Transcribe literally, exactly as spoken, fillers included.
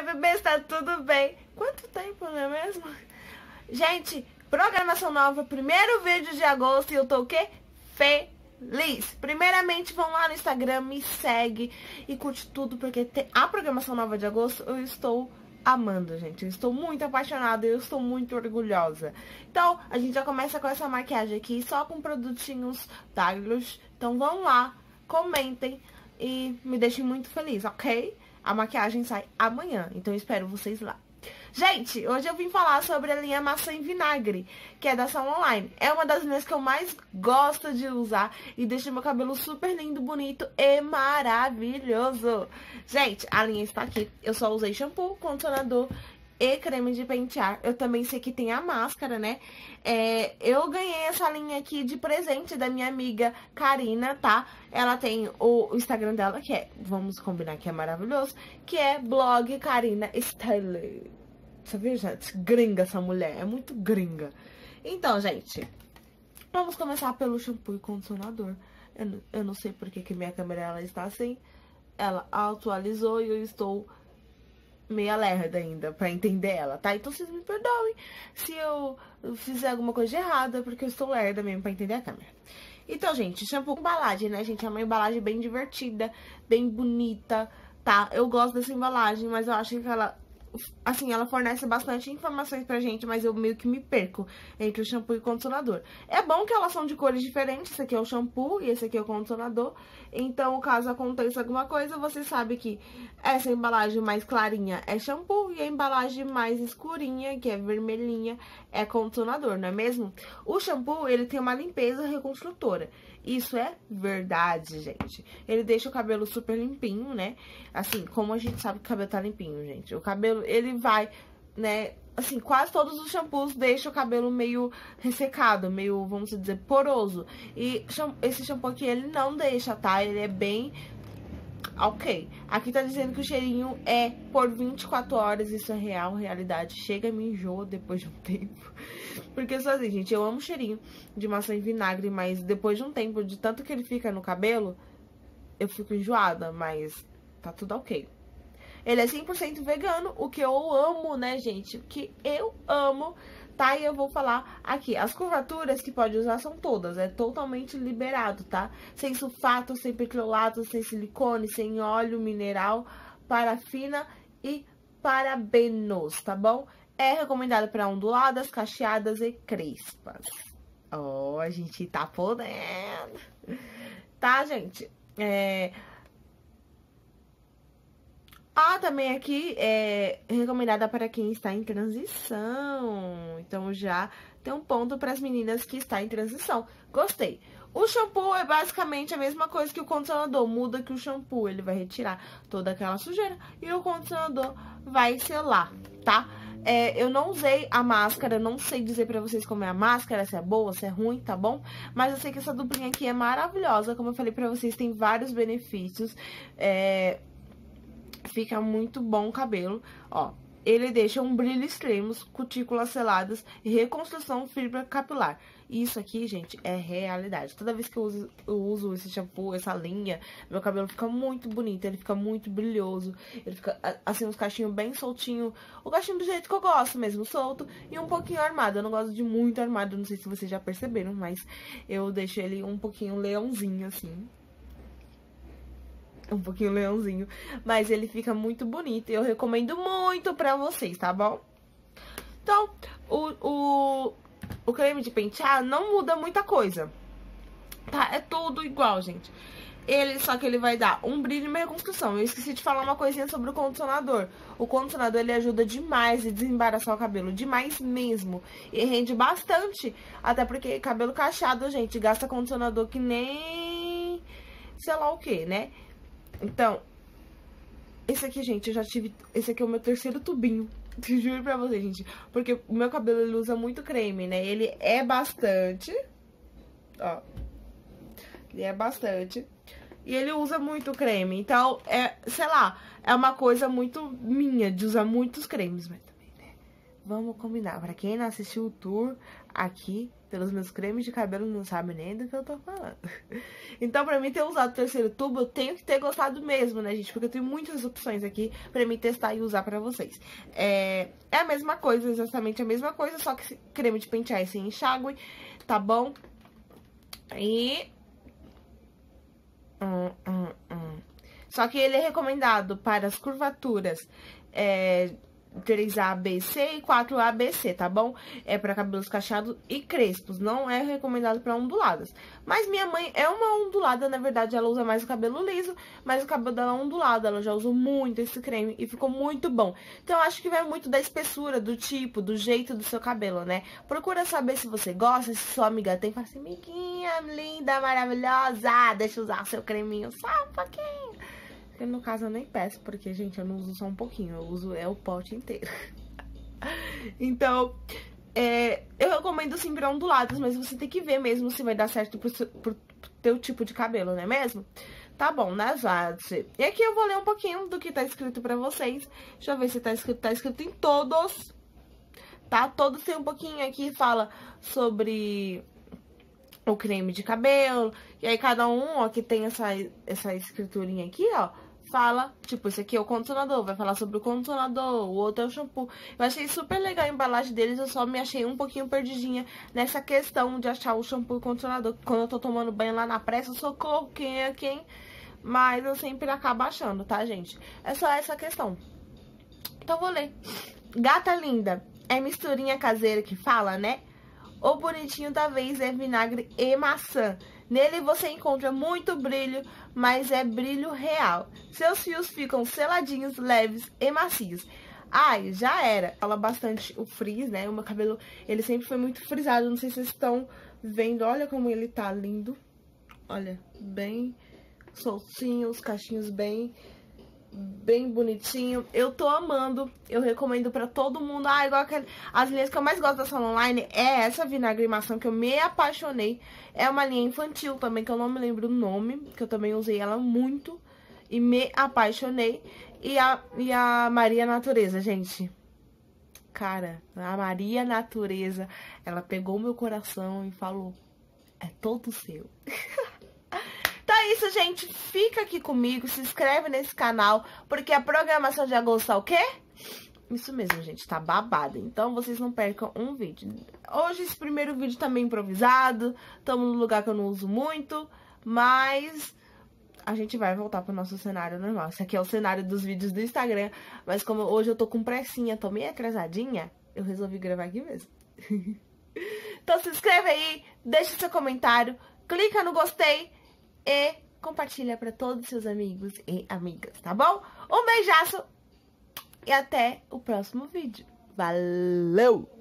bebês, tá tudo bem? Quanto tempo, não é mesmo? Gente, programação nova, primeiro vídeo de agosto e eu tô o quê? Feliz! Primeiramente, vão lá no Instagram, me segue e curte tudo, porque a programação nova de agosto eu estou amando, gente. Eu estou muito apaixonada e eu estou muito orgulhosa. Então, a gente já começa com essa maquiagem aqui, só com produtinhos da Lush. Então, vão lá, comentem e me deixem muito feliz, ok? A maquiagem sai amanhã, então eu espero vocês lá. Gente, hoje eu vim falar sobre a linha Maçã em Vinagre, que é da Salon Online. É uma das linhas que eu mais gosto de usar e deixa meu cabelo super lindo, bonito e maravilhoso. Gente, a linha está aqui. Eu só usei shampoo, condicionador e creme de pentear. Eu também sei que tem a máscara, né? É, eu ganhei essa linha aqui de presente da minha amiga Karina, tá? Ela tem o, o Instagram dela, que é, vamos combinar que é maravilhoso, que é blog Karina Style. Você viu, gente? Gringa essa mulher, é muito gringa. Então, gente, vamos começar pelo shampoo e condicionador. Eu, eu não sei porque que minha câmera ela está assim. Ela atualizou e eu estou meia lerda ainda pra entender ela, tá? Então vocês me perdoem se eu fizer alguma coisa de errada, porque eu estou lerda mesmo pra entender a câmera. Então, gente, shampoo com embalagem, né, gente? É uma embalagem bem divertida, bem bonita, tá? Eu gosto dessa embalagem, mas eu acho que ela, assim, ela fornece bastante informações pra gente, mas eu meio que me perco entre o shampoo e o condicionador. É bom que elas são de cores diferentes, esse aqui é o shampoo e esse aqui é o condicionador. Então, caso aconteça alguma coisa, você sabe que essa embalagem mais clarinha é shampoo e a embalagem mais escurinha, que é vermelhinha, é condicionador, não é mesmo? O shampoo, ele tem uma limpeza reconstrutora. Isso é verdade, gente. Ele deixa o cabelo super limpinho, né? Assim, como a gente sabe que o cabelo tá limpinho, gente. O cabelo, ele vai, né? Assim, quase todos os shampoos deixam o cabelo meio ressecado, meio, vamos dizer, poroso. E esse shampoo aqui, ele não deixa, tá? Ele é bem ok. Aqui tá dizendo que o cheirinho é por vinte e quatro horas. Isso é real, realidade. Chega, me enjoa depois de um tempo. Porque só assim, gente, eu amo o cheirinho de maçã em vinagre, mas depois de um tempo, de tanto que ele fica no cabelo, eu fico enjoada, mas tá tudo ok. Ele é cem por cento vegano, o que eu amo, né, gente? O que eu amo, tá? E eu vou falar aqui. As curvaturas que pode usar são todas, é totalmente liberado, tá? Sem sulfato, sem petrolato, sem silicone, sem óleo mineral, parafina e parabenos, tá bom? É recomendado para onduladas, cacheadas e crespas. Ó, oh, a gente tá podendo. Tá, gente? É... Ah, também aqui é recomendada para quem está em transição. Então, já tem um ponto para as meninas que estão em transição. Gostei. O shampoo é basicamente a mesma coisa que o condicionador. Muda que o shampoo, ele vai retirar toda aquela sujeira e o condicionador vai selar, tá? É, eu não usei a máscara, não sei dizer pra vocês como é a máscara, se é boa, se é ruim, tá bom? Mas eu sei que essa duplinha aqui é maravilhosa. Como eu falei pra vocês, tem vários benefícios. É... Fica muito bom o cabelo, ó. Ele deixa um brilho extremo, cutículas seladas e reconstrução fibra capilar. Isso aqui, gente, é realidade. Toda vez que eu uso, eu uso esse shampoo, essa linha, meu cabelo fica muito bonito, ele fica muito brilhoso. Ele fica, assim, uns cachinhos bem soltinho. O cachinho do jeito que eu gosto mesmo, solto e um pouquinho armado. Eu não gosto de muito armado, não sei se vocês já perceberam, mas eu deixo ele um pouquinho leãozinho, assim. Um pouquinho leãozinho, mas ele fica muito bonito e eu recomendo muito pra vocês, tá bom? Então, o, o, o creme de pentear não muda muita coisa, tá? É tudo igual, gente. Ele, só que ele vai dar um brilho e uma reconstrução. Eu esqueci de falar uma coisinha sobre o condicionador. O condicionador, ele ajuda demais a desembaraçar o cabelo, demais mesmo. E rende bastante, até porque cabelo cacheado, gente, gasta condicionador que nem sei lá o que, né? Então, esse aqui, gente, eu já tive... Esse aqui é o meu terceiro tubinho. Juro pra vocês, gente. Porque o meu cabelo, ele usa muito creme, né? Ele é bastante... Ó. Ele é bastante. E ele usa muito creme. Então, é... Sei lá. É uma coisa muito minha, de usar muitos cremes. Mas também, né? Vamos combinar. Pra quem não assistiu o tour, aqui pelos meus cremes de cabelo, não sabe nem do que eu tô falando. Então, pra mim ter usado o terceiro tubo, eu tenho que ter gostado mesmo, né, gente? Porque eu tenho muitas opções aqui pra mim testar e usar pra vocês. É, é a mesma coisa, exatamente a mesma coisa, só que creme de pentear sem enxágue, tá bom? E... Hum, hum, hum. Só que ele é recomendado para as curvaturas é, três A B C e quatro A B C, tá bom? É para cabelos cacheados e crespos, não é recomendado para onduladas. Mas minha mãe é uma ondulada, na verdade ela usa mais o cabelo liso, mas o cabelo dela é ondulado, ela já usou muito esse creme e ficou muito bom. Então eu acho que vai muito da espessura, do tipo, do jeito do seu cabelo, né? Procura saber se você gosta, se sua amiga tem, fala assim, amiguinha linda, maravilhosa, deixa eu usar o seu creminho só um pouquinho. No caso eu nem peço, porque, gente, eu não uso só um pouquinho, eu uso é o pote inteiro. Então, é, eu recomendo sim pra onduladas, mas você tem que ver mesmo se vai dar certo pro, pro, pro teu tipo de cabelo, não é mesmo? Tá bom, né, gente? E aqui eu vou ler um pouquinho do que tá escrito pra vocês. Deixa eu ver se tá escrito, tá escrito em todos, tá? Todos tem um pouquinho aqui, fala sobre... o creme de cabelo, e aí cada um, ó, que tem essa, essa escriturinha aqui, ó, fala, tipo, esse aqui é o condicionador, vai falar sobre o condicionador, o outro é o shampoo. Eu achei super legal a embalagem deles, eu só me achei um pouquinho perdidinha nessa questão de achar o shampoo e o condicionador. Quando eu tô tomando banho lá na pressa, socorro, quem é quem, mas eu sempre acabo achando, tá, gente? É só essa questão. Então vou ler. Gata linda, é misturinha caseira que fala, né? O bonitinho da vez é vinagre e maçã. Nele você encontra muito brilho, mas é brilho real. Seus fios ficam seladinhos, leves e macios. Ai, já era. Fala bastante o frizz, né? O meu cabelo, ele sempre foi muito frisado. Não sei se vocês estão vendo. Olha como ele tá lindo. Olha, bem soltinho, os cachinhos bem... bem bonitinho, eu tô amando, eu recomendo pra todo mundo. Ah, igual aquele, as linhas que eu mais gosto da Salon Online é essa vinagre e maçã, que eu me apaixonei. É uma linha infantil também, que eu não me lembro o nome, que eu também usei ela muito e me apaixonei. E a, e a Maria Natureza, gente, cara, a Maria Natureza, ela pegou meu coração e falou, é todo seu. Então é isso, gente. Fica aqui comigo, se inscreve nesse canal, porque a programação de agosto tá o quê? Isso mesmo, gente, tá babada. Então vocês não percam um vídeo. Hoje esse primeiro vídeo tá meio improvisado, estamos num lugar que eu não uso muito, mas a gente vai voltar pro nosso cenário normal. Esse aqui é o cenário dos vídeos do Instagram, mas como hoje eu tô com pressinha, tô meio atrasadinha, eu resolvi gravar aqui mesmo. Então se inscreve aí, deixa seu comentário, clica no gostei e compartilha para todos os seus amigos e amigas, tá bom? Um beijaço e até o próximo vídeo. Valeu!